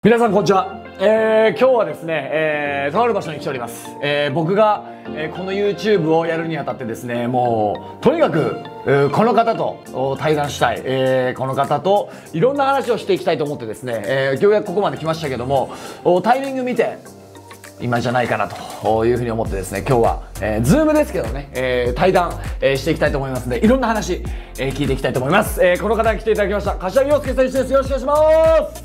皆さんこんにちは。今日はですね、とある場所に来ております。僕が、この YouTube をやるにあたってですね、もうとにかくこの方と対談したい、この方といろんな話をしていきたいと思ってですね、ようやくここまで来ましたけども、タイミング見て今じゃないかなというふうに思ってですね、今日は、Zoom ですけどね、対談、していきたいと思いますので、いろんな話、聞いていきたいと思います。この方に来ていただきました、柏木陽介選手です。よろしくお願いします。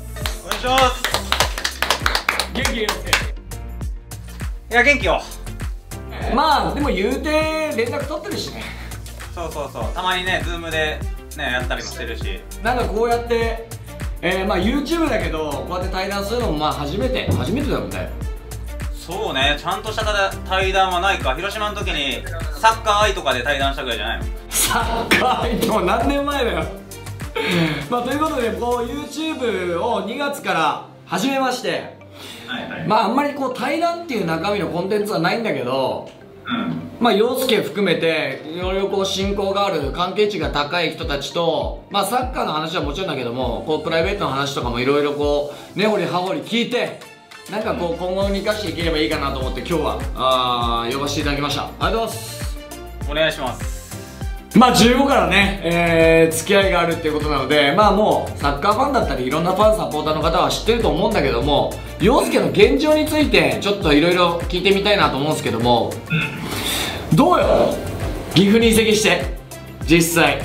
お願いします。 元気陽介。 いや、元気よ。 まあでも言うて連絡取ってるしね。 そうそうそう、たまにね、ズームでね、やったりもしてるし、 なんかこうやって、まあ YouTube だけどこうやって対談するのもまあ初めてだもんね。 そうね、ちゃんとした対談はないか。広島の時にサッカー愛とかで対談したぐらいじゃないの？ サッカー愛ってもう何年前だよ。まあということで、こう YouTube を2月から始めまして、まああんまりこう対談っていう中身のコンテンツはないんだけど、まあ陽介含めていろいろこう親交がある関係値が高い人たちと、まあサッカーの話はもちろんだけども、こうプライベートの話とかもいろいろこう根掘り葉掘り聞いて、なんかこう今後に生かしていければいいかなと思って今日は呼ばせていただきました。ありがとうございます。 お願いします。 まあ15からね、付き合いがあるっていうことなので、まあもうサッカーファンだったりいろんなファンサポーターの方は知ってると思うんだけども、陽介の現状についてちょっといろいろ聞いてみたいなと思うんですけども、どうよ岐阜に移籍して実際。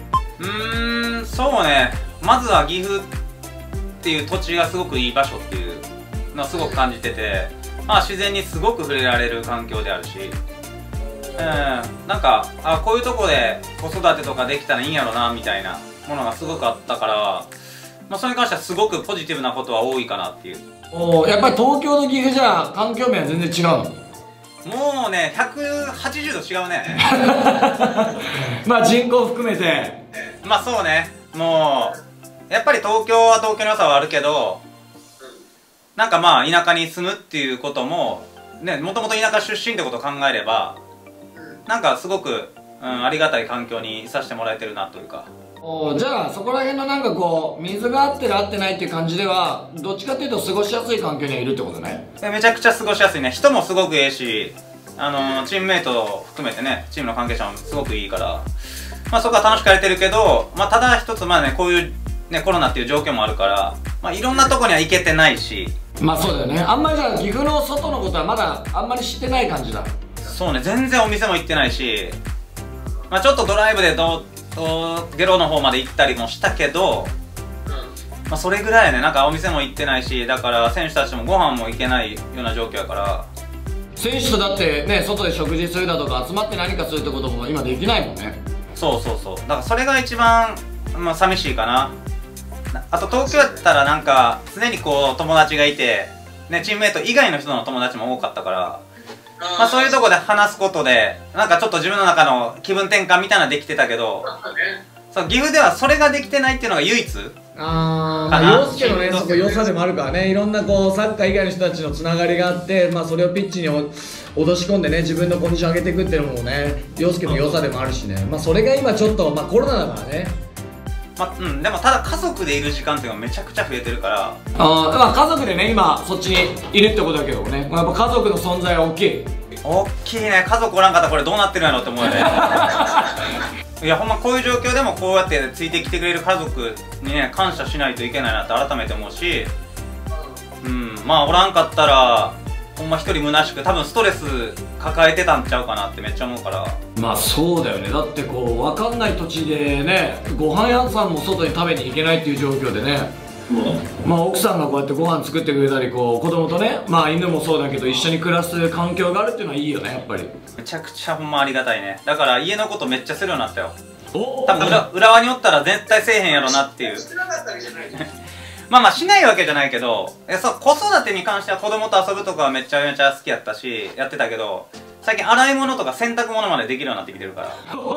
そうね、まずは岐阜っていう土地がすごくいい場所っていうのをすごく感じてて、まあ自然にすごく触れられる環境であるし、なんかこういうとこで子育てとかできたらいいんやろなみたいなものがすごくあったから、まあ、それに関してはすごくポジティブなことは多いかなっていう。 やっぱり東京の岐阜じゃ環境面は全然違うの？ もうね、180度違うね。 まあ人口含めて。 まあそうね、もうやっぱり東京は東京の良さはあるけど、なんかまあ田舎に住むっていうこともね、もともと田舎出身ってことを考えれば、なんかすごく、ありがたい環境にいさせてもらえてるなというか。 じゃあそこら辺のなんかこう水が合ってる合ってないっていう感じではどっちかっていうと過ごしやすい環境にはいるってことね。 めちゃくちゃ過ごしやすいね。人もすごくええし、チームメイト含めてね、チームの関係者もすごくいいから、まあそこは楽しくやれてるけど、まあただ一つまあね、こういうねコロナっていう状況もあるから、まあいろんなとこには行けてないし。 まあそうだよね。あんまりじゃあ岐阜の外のことはまだあんまり知ってない感じだ。 そうね、全然お店も行ってないし、まあちょっとドライブでゲロの方まで行ったりもしたけど、まあそれぐらいやね。なんかお店も行ってないし、だから選手たちもご飯も行けないような状況やから。 選手とだってね、外で食事するだとか集まって何かするってことも今できないもんね。 そうそうそう、だからそれが一番、まあ、寂しいかな。あと東京やったらなんか常にこう友達がいて、ね、チームメイト以外の人の友達も多かったから、まあそういうとこで話すことでなんかちょっと自分の中の気分転換みたいなのできてたけど、そう岐阜ではそれができてないっていうのが唯一。 まあ陽介のね、そこ良さでもあるからね、いろんなこうサッカー以外の人たちのつながりがあって、まあそれをピッチに落とし込んでね、自分のコンディション上げていくっていうのもね、陽介の良さでもあるしね。まあそれが今ちょっとまあコロナだからね。 でもただ家族でいる時間っていうのがめちゃくちゃ増えてるから。 まあ家族でね今そっちにいるってことだけどね、やっぱ家族の存在は大きい。 大きいね。家族おらんかったらこれどうなってるんやろって思うよね。いやほんまこういう状況でもこうやってついてきてくれる家族にね感謝しないといけないなって改めて思うし、まあおらんかったらほんま一人虚しく多分ストレス抱えてたんちゃうかなってめっちゃ思うから。 まあそうだよね。だってこう分かんない土地でね、ご飯屋さんも外に食べに行けないっていう状況でね、まあ奥さんがこうやってご飯作ってくれたり、こう子供とね、まあ犬もそうだけど一緒に暮らす環境があるっていうのはいいよね、やっぱり。 めちゃくちゃほんまありがたいね。だから家のことめっちゃするようになったよ。 多分浦和におったら絶対せえへんやろなっていう。まあまあしないわけじゃないけど、子育てに関しては子供と遊ぶとかはめちゃめちゃ好きやったしやってたけど、最近洗い物とか洗濯物までできるようになってきてるから。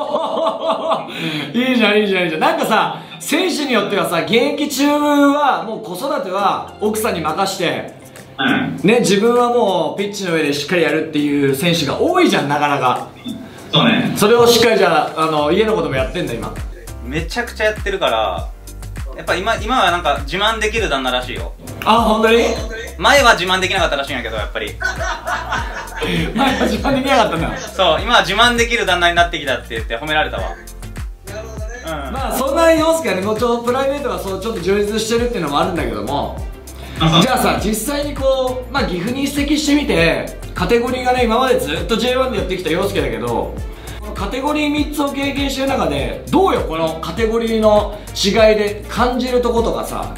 いいじゃんいいじゃんいいじゃん。なんかさ、選手によってはさ、現役中はもう子育ては奥さんに任して、ね、自分はもうピッチの上でしっかりやるっていう選手が多いじゃん、なかなか。 そうね。 それをしっかりじゃあ家のこともやってんだ今。 めちゃくちゃやってるから、 やっぱ今はなんか自慢できる旦那らしいよ。 あ、本当に？ 前は自慢できなかったらしいんやけど、やっぱり前は自慢できなかったんだ。 そう、今は自慢できる旦那になってきたって言って褒められたわ。 まあそんな陽介はね、もうちょっとプライベートがそうちょっと充実してるっていうのもあるんだけども、じゃあさ、実際にこう、まあ、岐阜に移籍してみてカテゴリーがね、今までずっと J1 でやってきた陽介だけど、このカテゴリー3つを経験してる中でどうよ、このカテゴリーの違いで感じるとことかさ。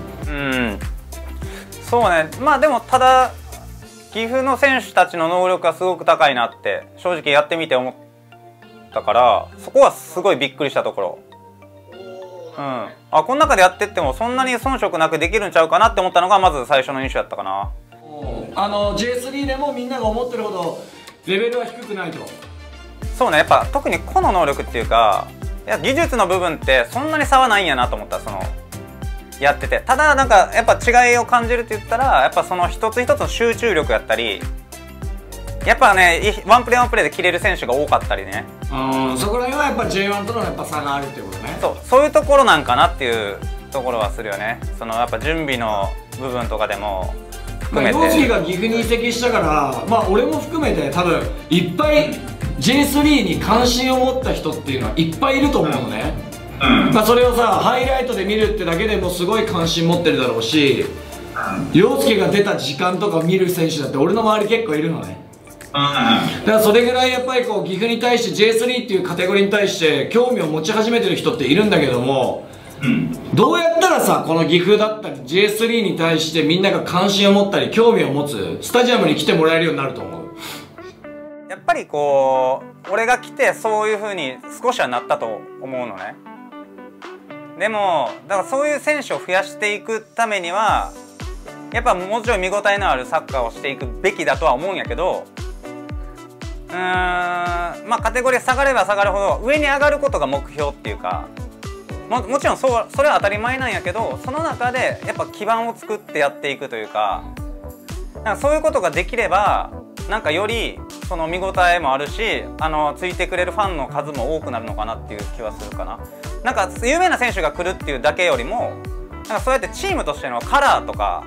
そうね。まあでもただ岐阜の選手たちの能力がすごく高いなって正直やってみて思ったから、そこはすごいびっくりしたところ。あ、この中でやってってもそんなに遜色なくできるんちゃうかなって思ったのがまず最初の印象だったかな。 J3 でもみんなが思ってるほどレベルは低くないと。 そうね、やっぱ特に個の能力っていうか、いや技術の部分ってそんなに差はないんやなと思った。そのやってて、ただなんかやっぱ違いを感じるって言ったら、やっぱその一つ一つの集中力やったり、やっぱね、ワンプレーワンプレーで切れる選手が多かったりね。 そこら辺はやっぱ J1 とのやっぱ差があるっていうことね。 そういうところなんかなっていうところはするよね。そのやっぱ準備の部分とかでも含めて、 陽介が岐阜に移籍したから、まあ俺も含めて多分いっぱい J3 に関心を持った人っていうのはいっぱいいると思うのね。まあそれをさ、ハイライトで見るってだけでもすごい関心持ってるだろうし、陽介が出た時間とか見る選手だって俺の周り結構いるのね。だからそれぐらいやっぱりこう岐阜に対して J3 っていうカテゴリーに対して興味を持ち始めてる人っているんだけども、どうやったらさ、この岐阜だったり J3 に対してみんなが関心を持ったり興味を持つスタジアムに来てもらえるようになると思う？ やっぱりこう俺が来てそういう風に少しはなったと思うのね。でもだからそういう選手を増やしていくためにはやっぱもちろん見応えのあるサッカーをしていくべきだとは思うんやけど、まあカテゴリー下がれば下がるほど上に上がることが目標っていうか、もちろんそれは当たり前なんやけど、その中でやっぱ基盤を作ってやっていくというか、なんかそういうことができればなんかよりその見応えもあるし、ついてくれるファンの数も多くなるのかなっていう気はするかな。なんか有名な選手が来るっていうだけよりも、なんかそうやってチームとしてのカラーとか、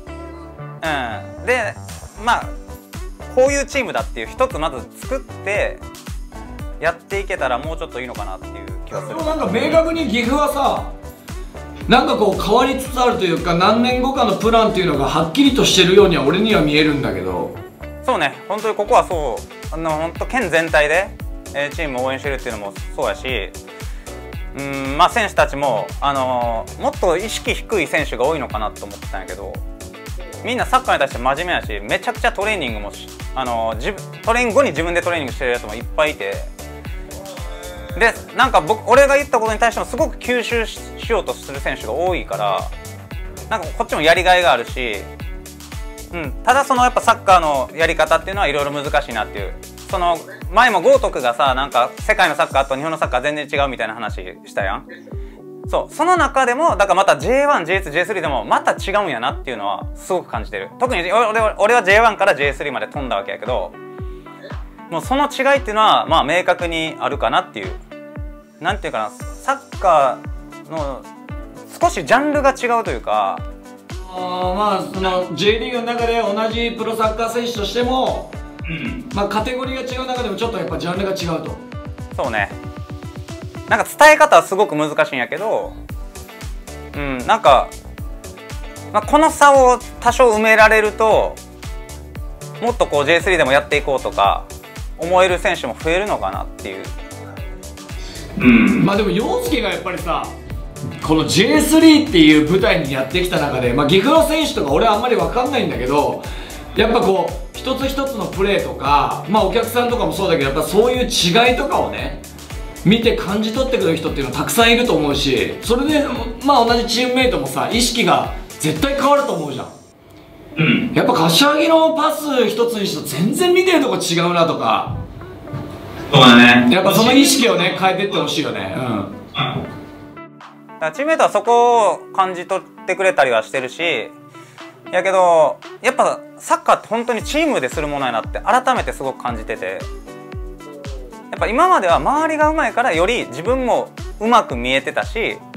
でまあこういうチームだっていう一つまず作ってやっていけたらもうちょっといいのかなっていう気がする。 なんか明確に岐阜はさ、なんかこう変わりつつあるというか、何年後かのプランっていうのがはっきりとしてるようには俺には見えるんだけど。 そうね、本当にここはそう、本当県全体で、チームを応援してるっていうのもそうやし、まあ選手たちももっと意識低い選手が多いのかなと思ってたんやけど、みんなサッカーに対して真面目やし、めちゃくちゃトレーニングもトレーニング後に自分でトレーニングしてるやつもいっぱいいて、でなんか俺が言ったことに対してもすごく吸収しようとする選手が多いから、なんかこっちもやりがいがあるし、ただそのやっぱサッカーのやり方っていうのはいろいろ難しいなっていう。その前も豪徳がさ、なんか世界のサッカーと日本のサッカー全然違うみたいな話したやん。その中でもだからまた J1、J2、J3 でもまた違うんやなっていうのはすごく感じてる。特に俺は J1 から J3 まで飛んだわけやけど、もうその違いっていうのはまあ明確にあるかなっていう。なんていうかな、サッカーの少しジャンルが違うというか、 まあその J リーグの中で同じプロサッカー選手としても、まあカテゴリーが違う中でもちょっとやっぱジャンルが違うと。 そうね、なんか伝え方はすごく難しいんやけど、なんか、この差を多少埋められるともっとこう J3 でもやっていこうとか思える選手も増えるのかなっていう。 まあでも陽介がやっぱりさ、この J3 っていう舞台にやってきた中で、まあ岐阜の選手とか俺はあんまり分かんないんだけど、やっぱこう一つ一つのプレーとか、まあお客さんとかもそうだけど、やっぱそういう違いとかをね見て感じ取ってくれる人っていうのはたくさんいると思うし、それでまあ同じチームメイトもさ、意識が絶対変わると思うじゃん。やっぱ柏木のパス一つにして全然見てるとこ違うなとか。 そうだね、 やっぱその意識をね変えてってほしいよね。 だからチームメイトはそこを感じ取ってくれたりはしてるし、やけどやっぱサッカーって本当にチームでするものやなって改めてすごく感じてて、やっぱ今までは周りがうまいからより自分もうまく見えてたし、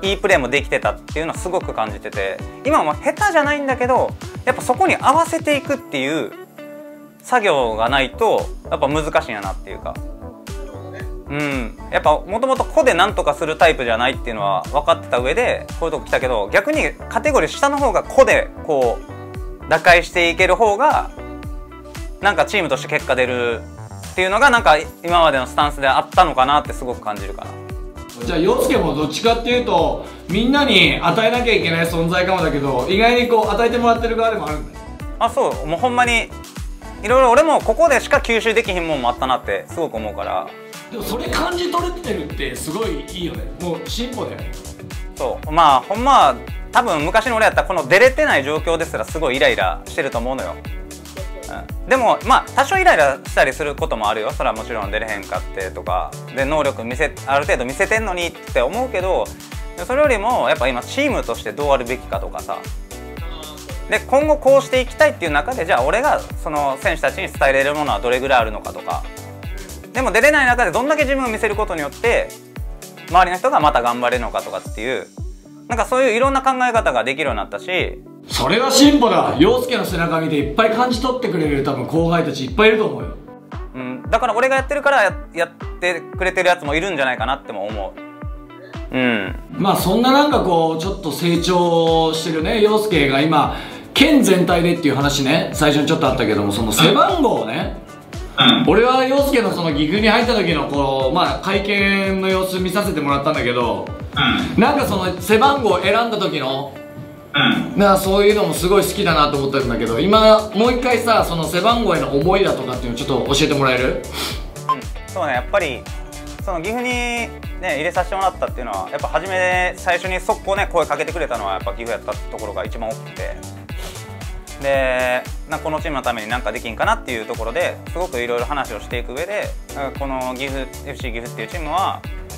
いいプレーもできてたっていうのはすごく感じてて、今は下手じゃないんだけどやっぱそこに合わせていくっていう作業がないとやっぱ難しいんやなっていうか、やっぱもともと個で何とかするタイプじゃないっていうのは分かってた上でこういうとこ来たけど、逆にカテゴリー下の方が個でこう打開していける方がなんかチームとして結果出るっていうのがなんか今までのスタンスであったのかなってすごく感じるかな。 じゃあ陽介もどっちかっていうとみんなに与えなきゃいけない存在かもだけど、意外にこう与えてもらってる側でもあるんだよ。 あ、そう、もうほんまにいろいろ俺もここでしか吸収できひんもんもあったなってすごく思うから。 でもそれ感じ取れてるってすごいいいよね。もう進歩だよね。 そう、まあほんま多分昔の俺やったらこの出れてない状況ですらすごいイライラしてると思うのよ。でもまあ多少イライラしたりすることもあるよ。それはもちろん出れへんかってとかで能力ある程度見せてんのにって思うけど、それよりもやっぱ今チームとしてどうあるべきかとかさ、で今後こうしていきたいっていう中でじゃあ俺がその選手たちに伝えれるものはどれぐらいあるのかとか、でも出れない中でどんだけ自分を見せることによって周りの人がまた頑張れるのかとかっていう、なんかそういういろんな考え方ができるようになったし。 それは進歩だ。陽介の背中見ていっぱい感じ取ってくれる多分後輩たちいっぱいいると思うよ。 だから俺がやってるからやってくれてるやつもいるんじゃないかなっても思う。 まあそんななんかこうちょっと成長してるね陽介が今県全体でっていう話ね、最初にちょっとあったけども、その背番号をね、俺は陽介のその岐阜に入った時のこうまあ会見の様子見させてもらったんだけど、なんかその背番号を選んだ時のなんかそういうのもすごい好きだなと思ったんだけど、今もう一回さその背番号への思いだとかっていうのをちょっと教えてもらえる？ そうね、やっぱりその岐阜にね入れさせてもらったっていうのはやっぱ最初に速攻ね声かけてくれたのはやっぱ岐阜やったところが一番大きくて、でこのチームのために何かできんかなっていうところですごくいろいろ話をしていく上で、このFC 岐阜っていうチームは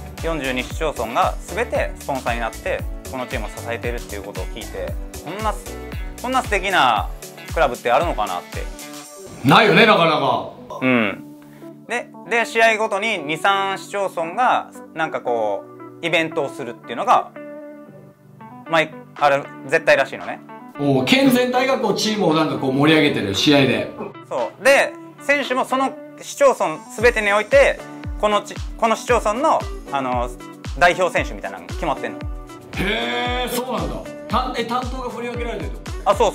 42市町村が全てスポンサーになってこのチームを支えているっていうことを聞いて、こんな素敵なクラブってあるのかなって。 ないよねなかなか。 で試合ごとに 2,3 市町村がなんかこうイベントをするっていうのがあれ絶対らしいのね。 県全体がこうチームをなんかこう盛り上げてる試合で。 そうで選手もその市町村全てにおいてこの市町村の代表選手みたいなのが決まってんの。 へえ、そうなんだ。担当が振り分けられてると。 そう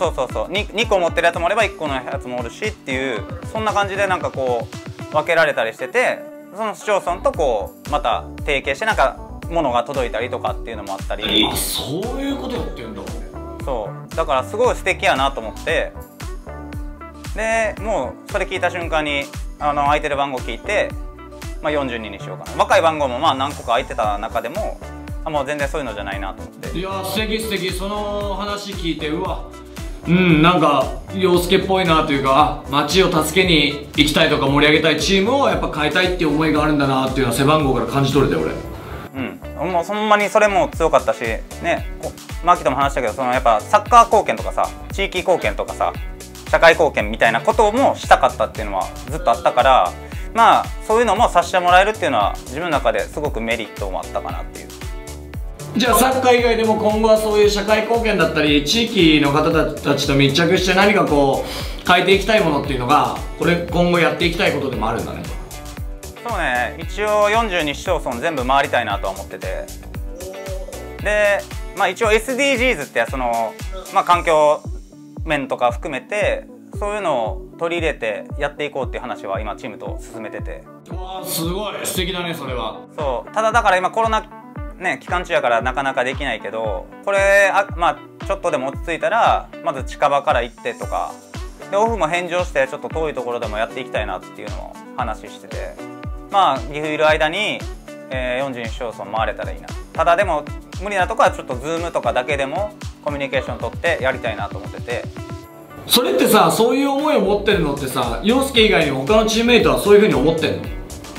2個持ってるやつもあれば1個のやつもおるしっていう、そんな感じでなんかこう分けられたりしてて、その市町村とこうまた提携してなんか物が届いたりとかっていうのもあったり。 そういうことやってんだ。 そうだからすごい素敵やなと思って、でもうそれ聞いた瞬間に空いてる番号聞いて、42にしようかな。若い番号も何個か空いてた中でももう全然そういうのじゃないなと思って。 いや素敵素敵。その話聞いてなんか陽介っぽいなというか、街を助けに行きたいとか盛り上げたいチームをやっぱ変えたいっていう思いがあるんだなっていうのは背番号から感じ取れたよ俺。 もうそんなにそれも強かったしね、マーキとも話したけど、やっぱサッカー貢献とかさ地域貢献とかさ社会貢献みたいなこともしたかったっていうのはずっとあったから、そういうのもさせてもらえるっていうのは自分の中ですごくメリットもあったかなっていう。 じゃあサッカー以外でも今後はそういう社会貢献だったり地域の方たちと密着して何かこう変えていきたいものっていうのが今後やっていきたいことでもあるんだね。 そうね、一応42市町村全部回りたいなとは思ってて、で、一応 SDGs って環境面とか含めてそういうのを取り入れてやっていこうっていう話は今チームと進めてて。 わーすごい素敵だねそれは。 そうただだから今コロナ期間中やからなかなかできないけど、これちょっとでも落ち着いたらまず近場から行ってとかで、オフも返上してちょっと遠いところでもやっていきたいなっていうのを話してて、岐阜いる間に、42市町村回れたらいいな。ただでも無理なとこはちょっと Zoom とかだけでもコミュニケーション取ってやりたいなと思ってて。 それってさ、そういう思いを持ってるのってさ、陽介以外に他のチームメイトはそういうふうに思ってんの？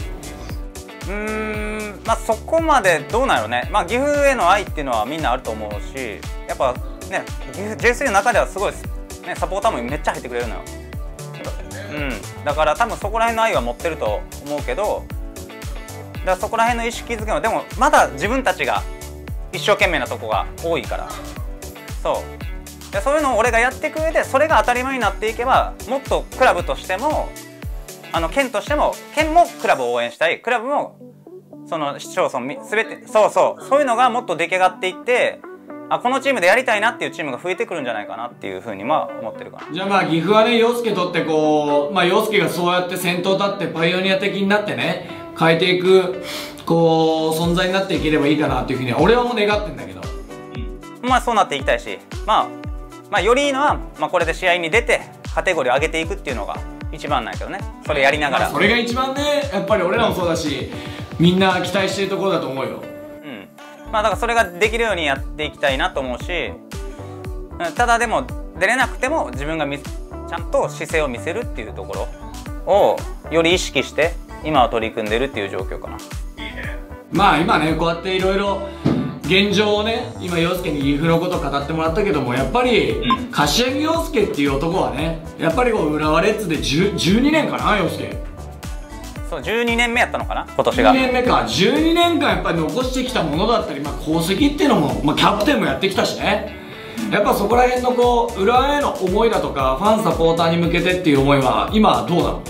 そこまでどうなんやろね。岐阜への愛っていうのはみんなあると思うし、やっぱねJ3 の中ではすごい、ね、サポーターもめっちゃ入ってくれるのよ。だから多分そこら辺の愛は持ってると思うけど、だからそこら辺の意識づけもでもまだ自分たちが一生懸命なとこが多いから。そうで、そういうのを俺がやっていく上でそれが当たり前になっていけば、もっとクラブとしても県としても、県もクラブを応援したい、クラブもその市町村全て、そういうのがもっと出来上がっていって、このチームでやりたいなっていうチームが増えてくるんじゃないかなっていうふうに思ってるかな。 じゃあまあ岐阜はね、陽介とってこう、まあ陽介がそうやって先頭立ってパイオニア的になってね、変えていくこう存在になっていければいいかなっていうふうに俺はもう願ってんだけど、 まあそうなっていきたいし、まあよりいいのは、これで試合に出てカテゴリーを上げていくっていうのが一番なんやけどね。それやりながら、 それが一番ね、やっぱり俺らもそうだし、みんな期待してるところだと思うよ。 だからそれができるようにやっていきたいなと思うし、ただでも出れなくても自分がちゃんと姿勢を見せるっていうところをより意識して今は取り組んでるっていう状況かな。 まあ今ね、こうやっていろいろ現状をね、今陽介に岐阜のこと語ってもらったけども、やっぱり柏木陽介っていう男はね、やっぱりこう浦和レッズで12年かな、陽介。 そう、12年目やったのかな、今年が。 12年目か。12年間やっぱり残してきたものだったり、功績っていうのも、キャプテンもやってきたしね、やっぱそこら辺のこう浦和への思いだとか、ファンサポーターに向けてっていう思いは今どうなの？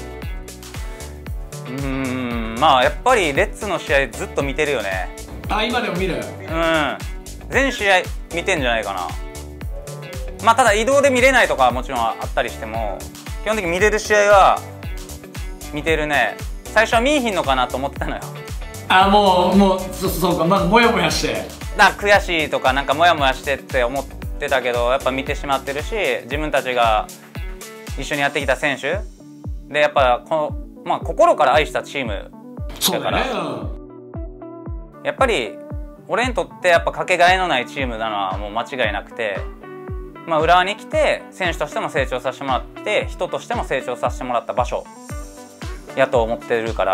やっぱりレッズの試合ずっと見てるよね。 今でも見る？ 全試合見てんじゃないかな。ただ移動で見れないとかはもちろんあったりしても、基本的に見れる試合は見てるね。最初は見えひんのかなと思ってたのよ。 もうそうか、もやもやして悔しいとかなんかモヤモヤしてって思ってたけど、やっぱ見てしまってるし、自分たちが一緒にやってきた選手で、やっぱ心から愛したチームだから、やっぱり俺にとってやっぱかけがえのないチームなのはもう間違いなくて、浦和に来て選手としても成長させてもらって、人としても成長させてもらった場所やと思ってるから、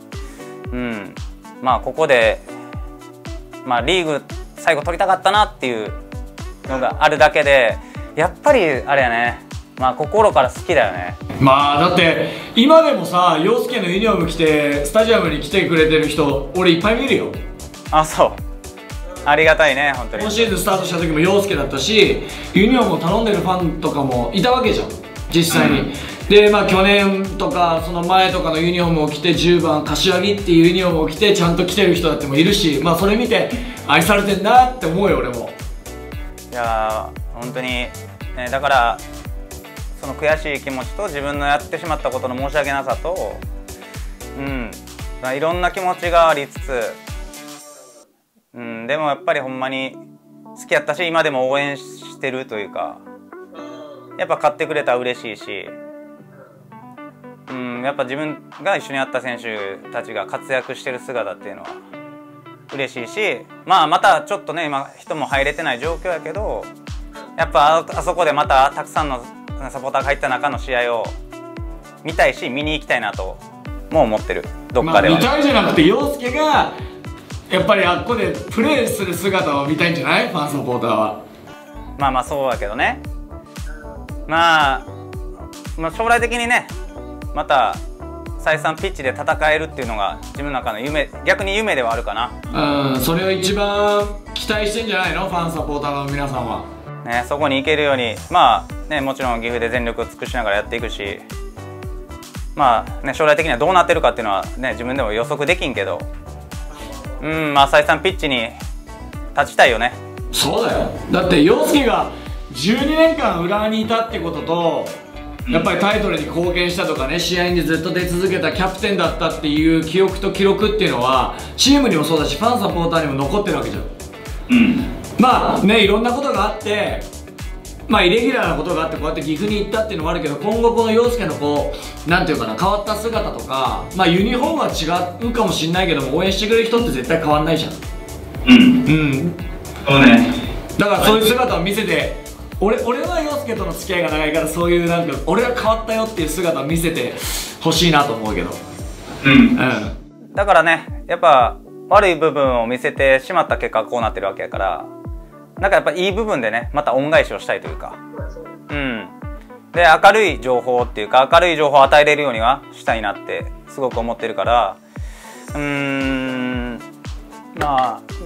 ここでリーグ最後取りたかったなっていうのがあるだけで、やっぱりあれやね、心から好きだよね。 だって今でもさ、陽介のユニフォーム着てスタジアムに来てくれてる人俺いっぱい見るよ。 そう、ありがたいね、本当に。 今シーズンスタートした時も陽介だったし、ユニフォームを頼んでるファンとかもいたわけじゃん、実際に。で去年とかその前とかのユニフォームを着て10番柏木っていうユニフォームを着てちゃんと来てる人だってもいるし、それ見て愛されてんなって思うよ俺も。 いやー本当に、だからその悔しい気持ちと自分のやってしまったことの申し訳なさと、いろんな気持ちがありつつ、でもやっぱりほんまに好きやったし、今でも応援してるというか、やっぱ勝ってくれたら嬉しいし、やっぱ自分が一緒にやった選手たちが活躍してる姿っていうのは嬉しいし、またちょっとね今人も入れてない状況やけど、やっぱあそこでまたたくさんのサポーターが入った中の試合を見たいし、見に行きたいなとも思ってる、どっかでは。 見たいじゃなくて、陽介がやっぱりあっこでプレーする姿を見たいんじゃない？ファンサポーターは。 そうだけどね、将来的にね、また再三ピッチで戦えるっていうのが自分の中の夢、逆に夢ではあるかな。 それを一番期待してんじゃないの、ファンサポーターの皆さんは。 そこに行けるように、もちろん岐阜で全力を尽くしながらやっていくし、将来的にはどうなってるかっていうのはね、自分でも予測できんけど、再三ピッチに立ちたいよね。 そうだよ。だって陽介が12年間浦和にいたってことと、やっぱりタイトルに貢献したとかね、試合にずっと出続けたキャプテンだったっていう記憶と記録っていうのはチームにもそうだし、ファンサポーターにも残ってるわけじゃん。いろんなことがあって、イレギュラーなことがあってこうやって岐阜に行ったっていうのもあるけど、今後この陽介のなんていうかな、変わった姿とか、ユニフォームは違うかもしれないけども、応援してくれる人って絶対変わんないじゃん。 そうね。 だからそういう姿を見せて、俺は陽介との付き合いが長いから、そういうなんか俺が変わったよっていう姿を見せてほしいなと思うけど。 だからね、やっぱ悪い部分を見せてしまった結果こうなってるわけやから、やっぱいい部分でね、また恩返しをしたいというか、で明るい情報っていうか、明るい情報を与えれるようにはしたいなってすごく思ってるから、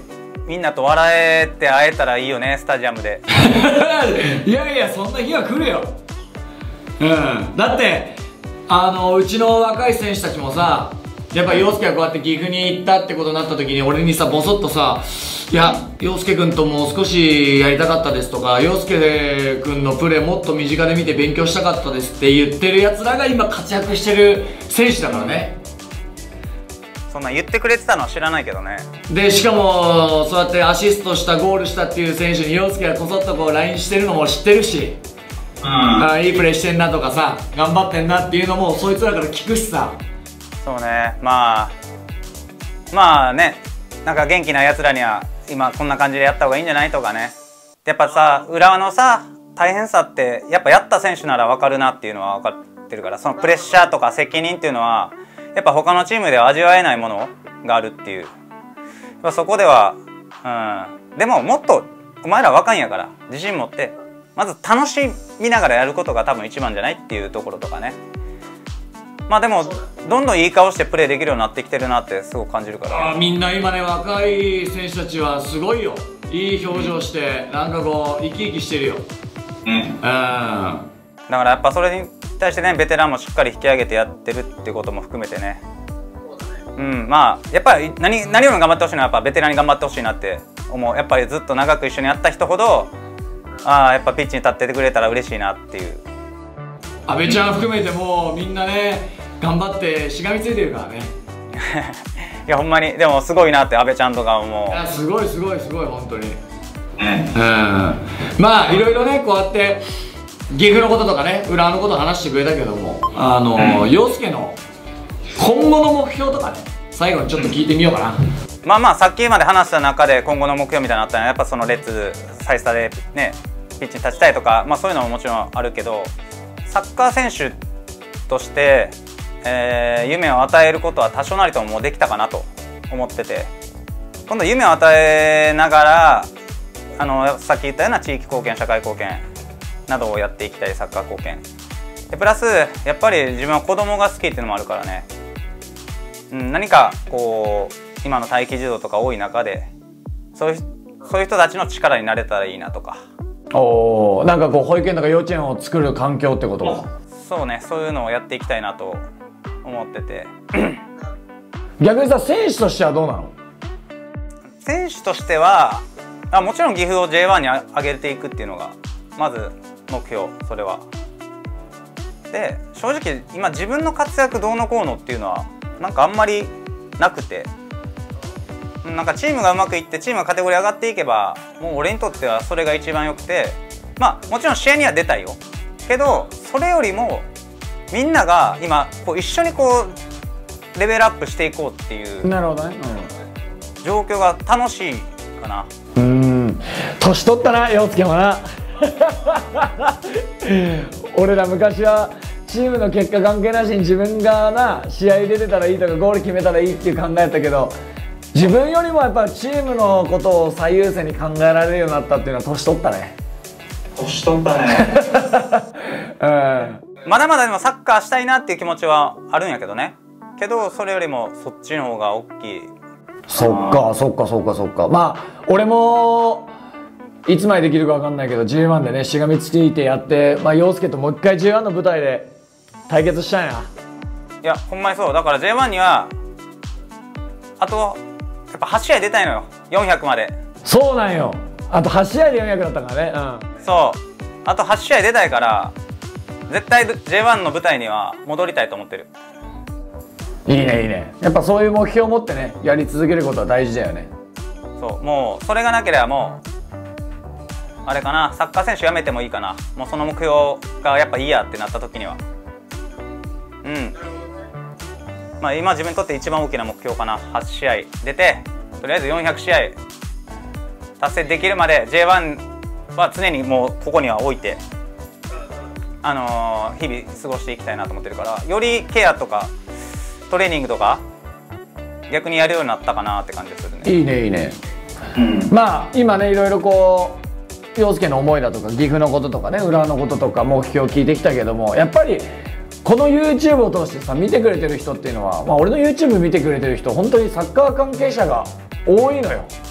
みんなと笑えて会えたらいいよね、スタジアムで。 いやいや、そんな日は来るよ。だってうちの若い選手たちもさ、やっぱ陽介がこうやって岐阜に行ったってことになった時に俺にさボソッとさ「いや陽介君ともう少しやりたかったです」とか「陽介君のプレーもっと身近で見て勉強したかったです」って言ってるやつらが今活躍してる選手だからね。 そんな言ってくれてたのは知らないけどね。 でしかもそうやってアシストしたゴールしたっていう選手に陽介がこそっとこう LINE してるのも知ってるし、いいプレーしてんなとかさ頑張ってんなっていうのもそいつらから聞くしさ。 そうね、まあね、なんか元気なやつらには今こんな感じでやった方がいいんじゃないとかね。やっぱさ、浦和のさ大変さってやっぱやった選手なら分かるなっていうのは分かってるから、そのプレッシャーとか責任っていうのはやっぱ他のチームでは味わえないものがあるっていう、そこではでももっとお前ら若いんやから自信持ってまず楽しみながらやることが多分一番じゃないっていうところとかね。まあでもどんどんいい顔してプレーできるようになってきてるなってすごく感じるから。 みんな今ね若い選手たちはすごいよ。いい表情してなんかこう生き生きしてるよ。だからやっぱそれに対してねベテランもしっかり引き上げてやってるっていうことも含めてね、まあやっぱり何よりも頑張ってほしいのはやっぱベテランに頑張ってほしいなって思う。やっぱりずっと長く一緒にやった人ほどやっぱピッチに立っててくれたら嬉しいなっていう。 阿部ちゃん含めてもうみんなね頑張ってしがみついてるからね。 いやほんまにでもすごいなって阿部ちゃんとかも。 いやすごいすごいすごい本当に。まあいろいろねこうやって岐阜のこととかね浦和のこと話してくれたけども、陽介の今後の目標とかね最後にちょっと聞いてみようかな。 まあさっきまで話した中で今後の目標みたいなのあったのはやっぱそのレッツサイスタでねピッチに立ちたいとか、そういうのももちろんあるけど、サッカー選手として、夢を与えることは多少なりとももうできたかなと思ってて、今度夢を与えながらさっき言ったような地域貢献社会貢献などをやっていきたい。サッカー貢献でプラスやっぱり自分は子供が好きっていうのもあるからね、何かこう今の待機児童とか多い中でそういう人たちの力になれたらいいなとか。 なんかこう保育園とか幼稚園を作る環境ってこと？ そうね、そういうのをやっていきたいなと思ってて。 逆にさ選手としてはどうなの？ 選手としてはもちろん岐阜を J1 に上げていくっていうのがまず目標。それはで正直今自分の活躍どうのこうのっていうのはなんかあんまりなくて、なんかチームがうまくいってチームがカテゴリー上がっていけばもう俺にとってはそれが一番よくて、もちろん試合には出たいよけどそれよりもみんなが今こう一緒にこうレベルアップしていこうっていうなるほどね、 状況が楽しいかな。 年取ったな陽介もな。俺ら昔はチームの結果関係なしに自分がな試合出てたらいいとかゴール決めたらいいっていう考えだったけど、自分よりもやっぱチームのことを最優先に考えられるようになったっていうのは年取ったね。 年取ったね。 まだまだでもサッカーしたいなっていう気持ちはあるんやけどね。けどそれよりもそっちの方が大きい。 そっかそっかそっかそっか。俺もいつまでできるか分かんないけど J1 でねしがみついてやって陽介ともう一回 J1 の舞台で対決したんや。 いやほんまにそうだから J1 にはあとやっぱ8試合出たいのよ、400まで。 そうなんよ、あと8試合で400だったからね。 そうあと8試合出たいから絶対 J1 の舞台には戻りたいと思ってる。 いいねいいね。やっぱそういう目標を持ってねやり続けることは大事だよね。 そうもうそれがなければもうあれかな、サッカー選手辞めてもいいかな。もうその目標がやっぱいいやってなった時には今自分にとって一番大きな目標かな。8試合出てとりあえず400試合達成できるまで J1 は常にもうここには置いて日々過ごしていきたいなと思ってるから、よりケアとかトレーニングとか逆にやるようになったかなって感じするね。 いいねいいね。今ねいろいろこう陽介の思いだとか岐阜のこととかね浦和のこととか目標を聞いてきたけども、やっぱりこの YouTube を通してさ見てくれてる人っていうのは、俺の YouTube 見てくれてる人本当にサッカー関係者が多いのよ。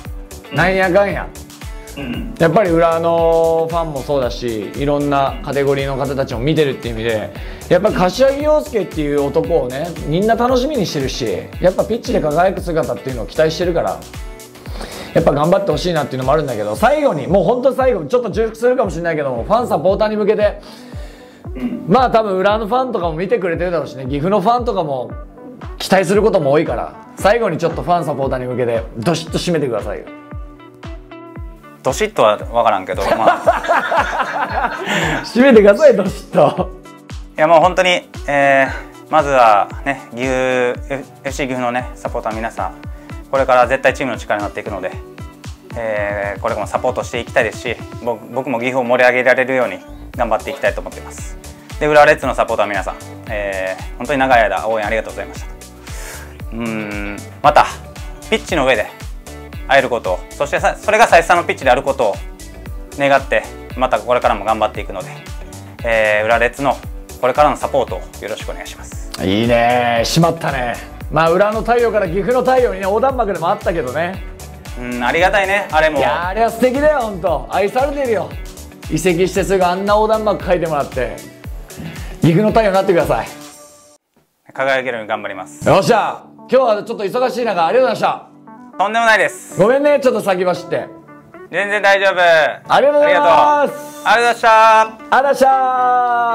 なんやかんややっぱり浦和のファンもそうだし、いろんなカテゴリーの方たちも見てるっていう意味で、やっぱ柏木陽介っていう男をね、みんな楽しみにしてるし、やっぱピッチで輝く姿っていうのを期待してるから、やっぱ頑張ってほしいなっていうのもあるんだけど、最後にもう本当最後にちょっと重複するかもしれないけども、ファンサポーターに向けて、まあ多分浦和のファンとかも見てくれてるだろうしね、岐阜のファンとかも期待することも多いから、最後にちょっとファンサポーターに向けてドシッと締めてくださいよ。 どしっとは分からんけど、まあ締めてください、ドシッと。 いやもう本当に、まずはね、岐阜 FC 岐阜のねサポーターの皆さん、これから絶対チームの力になっていくので、これからもサポートしていきたいですし、僕も岐阜を盛り上げられるように頑張っていきたいと思っています。で、浦和レッズのサポーターの皆さん、本当に長い間応援ありがとうございました。またピッチの上で会えることを、そしてそれが再三のピッチであることを願って、またこれからも頑張っていくので、浦和レッズのこれからのサポートをよろしくお願いします。 いいね、しまったね。まあ浦和の太陽から岐阜の太陽にね、横断幕でもあったけどね。 ありがたいね、あれも。 いや、あれは素敵だよ、本当愛されてるよ。移籍してすぐあんな横断幕書いてもらって、岐阜の太陽になってください。 輝けるように頑張ります。 よっしゃ、今日はちょっと忙しい中ありがとうございまとんでもないです。 した。ごめんね、ちょっと先走って。 全然大丈夫。 ありがとうございます。 ありがとうございました。 ありがとうございました。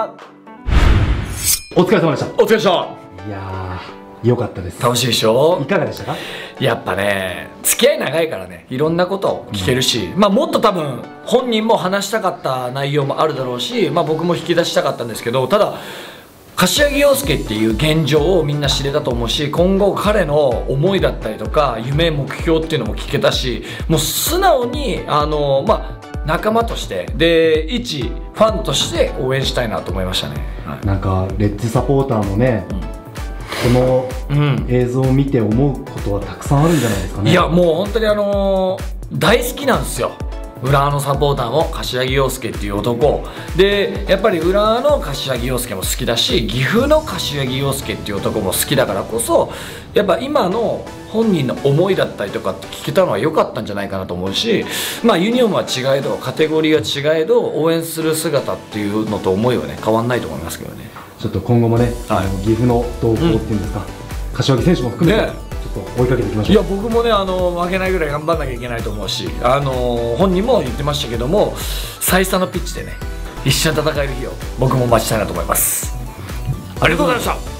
お疲れ様でした。 お疲れ様でした。 いやー、良かったです。 楽しいでしょ。 いかがでしたか？ やっぱね、付き合い長いからね、いろんなことを聞けるし、まあもっと多分本人も話したかった内容もあるだろうし、まあ僕も引き出したかったんですけど、ただ柏木陽介っていう現状をみんな知れたと思うし、今後彼の思いだったりとか夢目標っていうのも聞けたし、もう素直にまあ仲間としてで一ファンとして応援したいなと思いましたね。はい、 なんかレッズサポーターもね、この映像を見て思うことはたくさんあるんじゃないですかね。 いやもう本当に大好きなんですよ。浦和のサポーターも柏木陽介っていう男で、やっぱり浦和の柏木陽介も好きだし、岐阜の柏木陽介っていう男も好きだからこそ、やっぱ今の本人の思いだったりとかって聞けたのは良かったんじゃないかなと思うし、まあユニオンは違えどカテゴリーは違えど応援する姿っていうのと思いはね変わんないと思いますけどね。 ちょっと今後もね、 はい、 岐阜の動向っていうんですか、柏木選手も含めて、ちょっと追いかけていきましょう。 いや僕もね負けないぐらい頑張んなきゃいけないと思うし、本人も言ってましたけども、再三のピッチでね一緒に戦える日を僕も待ちたいなと思います。ありがとうございました。